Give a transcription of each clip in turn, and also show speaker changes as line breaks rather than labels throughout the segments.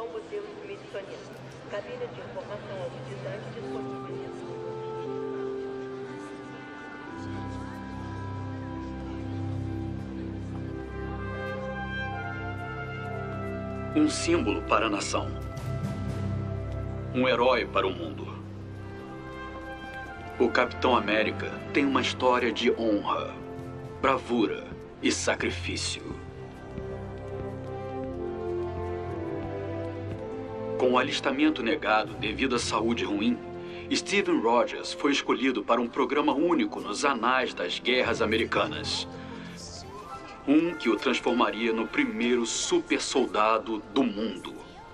Museu Smithsoniano. Cabine de informação autodidante disponível.
Um símbolo para a nação. Um herói para o mundo. O Capitão América tem uma história de honra, bravura e sacrifício. Com o alistamento negado devido à saúde ruim, Steven Rogers foi escolhido para um programa único nos anais das guerras americanas. Um que o transformaria no primeiro super soldado do mundo.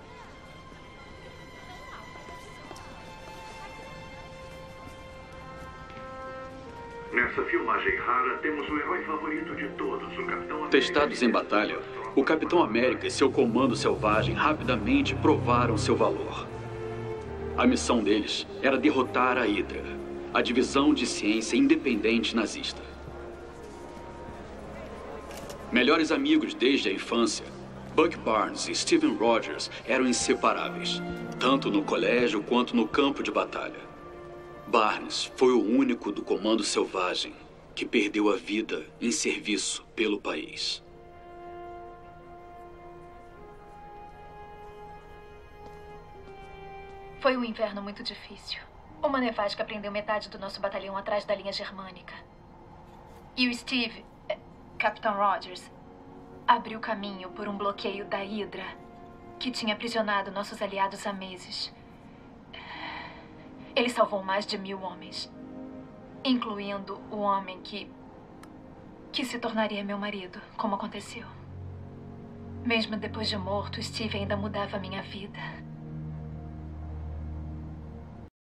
Nessa filmagem rara, temos o herói favorito de todos, o Capitão América.
Testados em batalha, o Capitão América e seu comando selvagem rapidamente provaram seu valor. A missão deles era derrotar a Hydra, a divisão de ciência independente nazista. Melhores amigos desde a infância, Buck Barnes e Steven Rogers eram inseparáveis, tanto no colégio quanto no campo de batalha. Barnes foi o único do Comando Selvagem que perdeu a vida em serviço pelo país.
Foi um inverno muito difícil. Uma nevasca prendeu metade do nosso batalhão atrás da linha germânica. E o Steve, Capitão Rogers, abriu caminho por um bloqueio da Hydra, que tinha aprisionado nossos aliados há meses. Ele salvou mais de 1000 homens, incluindo o homem que se tornaria meu marido, como aconteceu. Mesmo depois de morto, Steve ainda mudava minha vida.